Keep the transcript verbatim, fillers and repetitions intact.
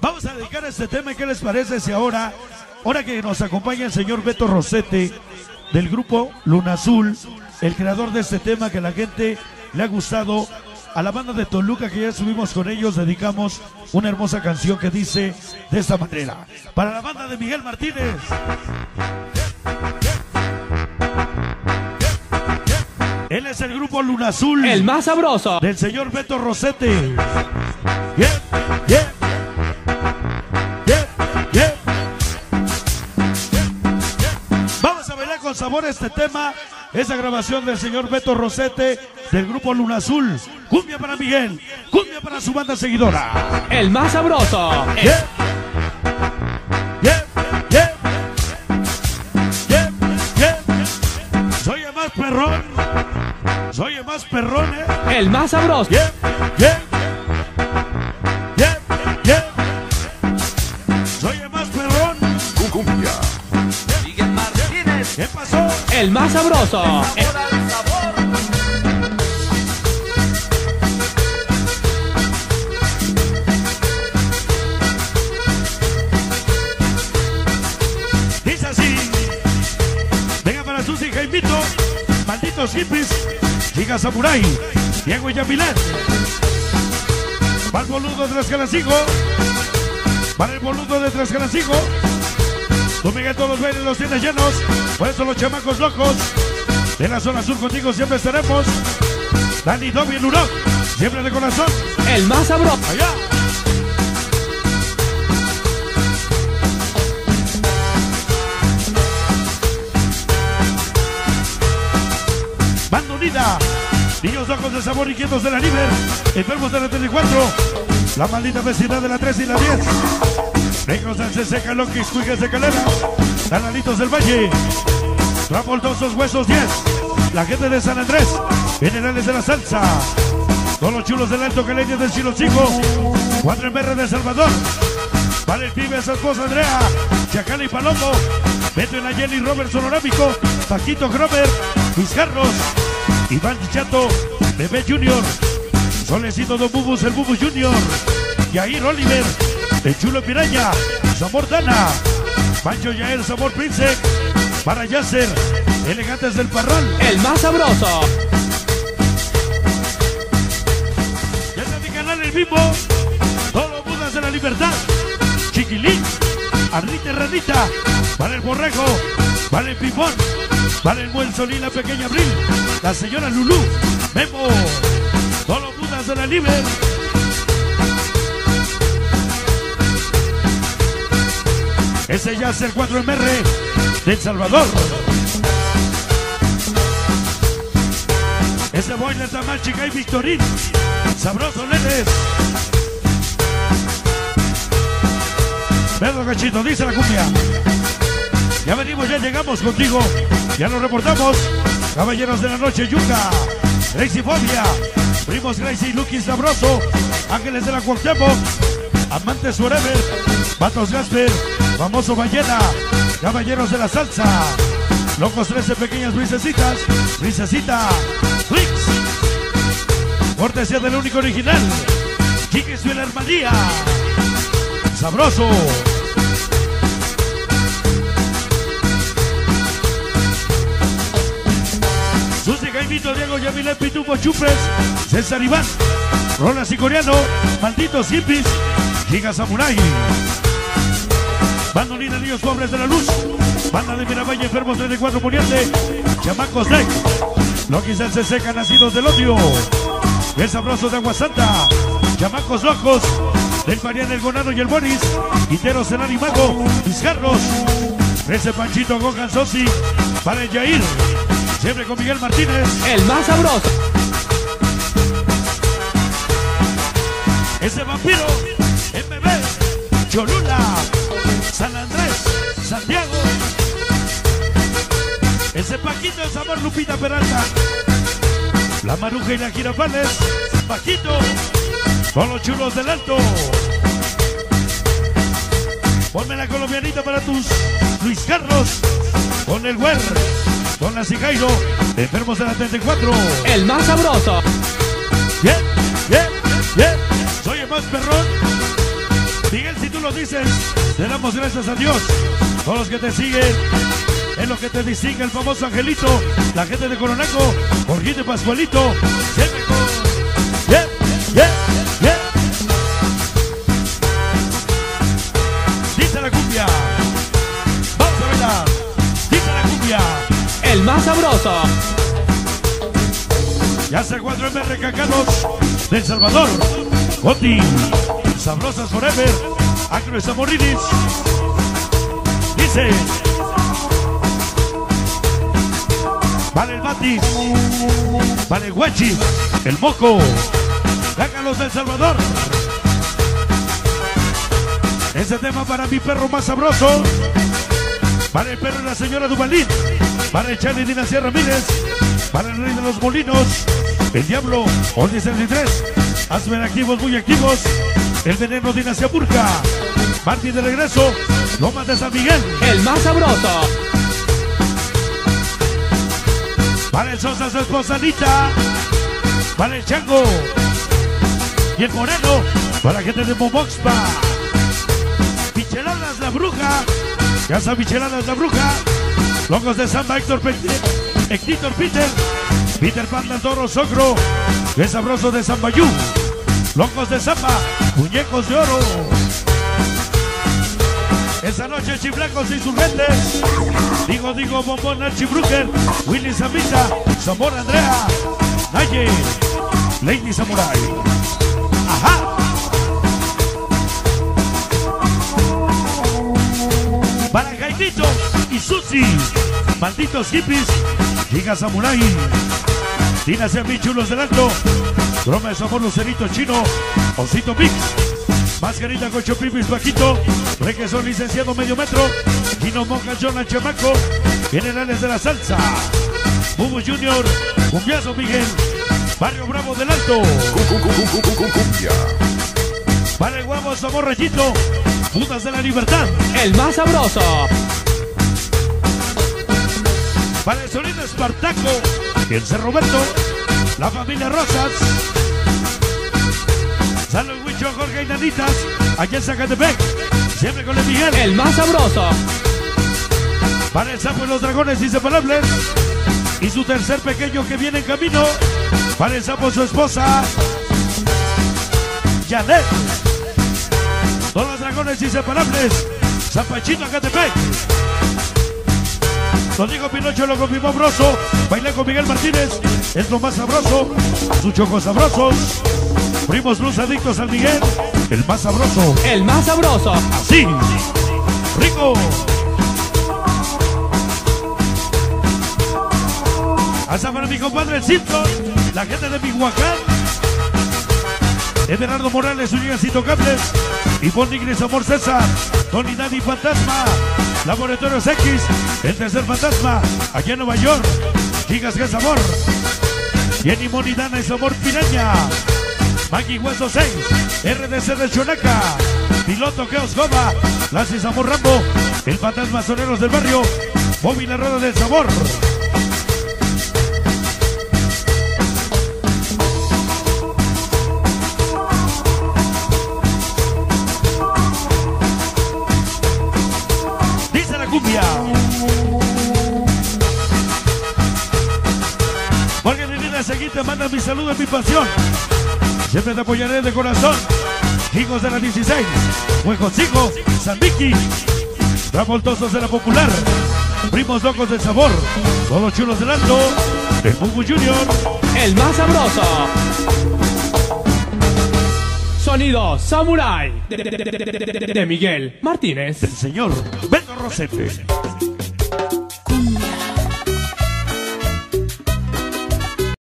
Vamos a dedicar este tema. ¿Qué les parece si ahora, ahora que nos acompaña el señor Beto Rosete del grupo Luna Azul, el creador de este tema que a la gente le ha gustado, a la banda de Toluca que ya subimos con ellos, dedicamos una hermosa canción que dice de esta manera: para la banda de Miguel Martínez. Él es el grupo Luna Azul, el más sabroso, del señor Beto Rosete. Yeah, yeah. Con sabor este tema, esa grabación del señor Beto Rosete del grupo Luna Azul. Cumbia para Miguel, cumbia para su banda seguidora. El más sabroso. Yeah. Yeah, yeah. Yeah, yeah. Soy el más perrón, soy el más perrón, eh. El más sabroso. Yeah, yeah. Yeah, yeah. Soy el más perrón. Cumbia. ¿Qué pasó? El más sabroso. El... Dice así: venga para Susi Jaimito, malditos hippies, Giga Samurai, Diego y Yamilán. Para el boludo de Tlaxcalancingo, para el boludo de Tlaxcalancingo. Tú, Miguel, todos los bailes los tienes llenos. Por eso los chamacos locos de la zona sur contigo siempre estaremos. Dani, Dobby, Lurón, siempre de corazón. El más sabroso. Allá. Banda unida. Niños locos de sabor, inquietos de la River, enfermos de la treinta y cuatro. La maldita vecindad de la tres y la diez. Negros del C C, Caloquis, Cuigas de Calera, Tanalitos del Valle, Travoltosos Huesos diez, la gente de San Andrés, Generales de la Salsa, todos los chulos del Alto Caleño del Chilocico, Cuatro M R de Salvador, para el pibe, su esposa Andrea, Chacal y Palomo, Beto y Nayeli, Robert Sonorámico, Paquito Grover, Luis Carlos, Iván Chato, Bebé Junior, Solecito Don Bubus, el Bubus Junior, Yair Oliver, el Chulo Piraña, Sabor Dana, Pancho Yael, Sabor Prince, para Yasser, Elegantes del Parral. El más sabroso. Ya está mi canal en vivo, todos los Budas de la Libertad, Chiquilín, Arnita Ranita, para el Borrego, para el Pipón, para el Buen Sol y la Pequeña Abril, la señora Lulú, Memo, todos los Budas de la Libertad. Ese ya es el cuatro M R de El Salvador. Ese boiler Tamal, Chica y Victorín. Sabroso, nenes. Pedro Cachito, dice la cumbia. Ya venimos, ya llegamos contigo. Ya nos reportamos. Caballeros de la Noche, Yuca. Gracie Fobia. Primos Gracie y Lucky Sabroso. Ángeles de la Cuauhtémoc. Amantes Forever. Vatos Gasper. Famoso Ballena, Caballeros de la Salsa, Locos trece, Pequeñas Princesitas, Princesita, Twix, cortesía del único original, Chiquis y la Hermanía, Sabroso. Susi Jaimito, Diego Yamilé, Pitufo Chupes, César Iván, Rolas y Coreano, Malditos Hippies, Giga Samurai. Banda unida, niños pobres de la luz. Banda de Miravalle, enfermos treinta y cuatro Poniente. Chamacos Deck. Loquis del C C, nacidos del odio. El sabroso de Agua Santa. Chamacos locos. Del Mariano, el Gonano y el Boris. Quiteros, el Animago. Mis Carlos. Ese Panchito, Gohan Sosi. Para el Yair. Siempre con Miguel Martínez. El más sabroso. Ese vampiro. M B. Cholula. San Andrés, Santiago, ese Paquito, el Sabor Lupita Peralta, la Maruja y la Girafales, Paquito, con los chulos del Alto. Ponme la colombianita para tus Luis Carlos, con el Güer, con la Cigairo, enfermos de la treinta y cuatro. El más sabroso. Bien, bien, bien, soy el más perrón. Miguel, si tú lo dices, te damos gracias a Dios. Todos los que te siguen, es lo que te distingue el famoso Angelito, la gente de Coronaco, Jorgito y Pascualito. Siempre con... Yeah, yeah, yeah. Dice la cumbia. Vamos a bailar. Dice la cumbia. El más sabroso. Ya se cuatro M recacados de El Salvador. Oti, Sabrosas Forever, Acro y Zamorrinis. Dice. Vale el Batis, vale el Guachi, el Moco, Cácalos del Salvador. Ese tema para mi perro más sabroso. Para el perro y la señora Duvalín. Para el Charlie Dinastía Ramírez. Para el rey de los molinos. El Diablo, Only setenta y tres. Hazme activos, muy activos. El Veneno Dinastía Burka. Martín de regreso. Lomas de San Miguel. El más sabroso. Para el Sosa, su esposa Anita. Para el Chango. Y el Moreno. Para la gente de Momoxpa. Micheladas la Bruja. Casa Micheladas la Bruja. Locos de Samba, Héctor Héctor Peter. Peter Pan del Toro Socro. El sabroso de Sambayú. Locos de Samba. Muñecos de Oro. Esta noche Chiflacos Insurgentes. Digo, digo, Bombón Archibrucker. Willy Zamita. Zamora Andrea. Naye. Lady Samurai. Ajá. Para Jaimito y Susi. Malditos hippies. Giga Samurai. Tina Semi Chulos del Alto. Broma de Sabor Lucerito Chino. Osito Mix. Mascarita Cocho Pipis Paquito. Requesón Licenciado Medio Metro. Gino Monja Jonah Chamaco. Generales de la Salsa. Bubu Junior. Cumbiazo Miguel. Barrio Bravo del Alto. Cumbia. Para el Guamo Sabor Rayito. Putas de la Libertad. El más sabroso. Para el sonido Espartaco. El Cerro Roberto. La familia Rosas. Salud Huicho, Jorge y Nanitas. Allá en Zacatepec. Siempre con el Miguel. El más sabroso. Para el Sapo y los Dragones Inseparables. Y su tercer pequeño que viene en camino. Para el Sapo su esposa. Janet. Todos los Dragones Inseparables. Zapachito Zacatepec. Lo digo Pinocho, lo confirmó Broso. Bailé con Miguel Martínez. Es lo más sabroso. Sus chocos sabrosos. Primos Luz adictos al Miguel. El más sabroso. El más sabroso. Así. Rico. Hasta para mi compadre el Simpson. La gente de Mihuacán. Everardo Morales, Uñas Intocables. Y Bonigris Amor César. Tony Daddy Fantasma. Laboratorios X. El tercer fantasma. Aquí en Nueva York. Gigas que sabor. Jenny Monidana y Sabor Piraña. Maggie Hueso seis. R D C de Chonaca. Piloto Keos Goma. Lassi Sabor Rambo. El fantasma Soneros del Barrio. Bobby La Rueda del Sabor. Dice la cumbia. Porque mi vida seguinte manda mi saludo y mi pasión. Siempre te apoyaré de corazón. Hijos de la dieciséis. Huejoncico. San Vicky. Travoltosos de la Popular. Primos locos del sabor. Todos chulos del Alto. El Bubu Junior. El más sabroso. Sonido Samurai. De, de, de, de, de, de, de Miguel Martínez. El señor Beto Rosete.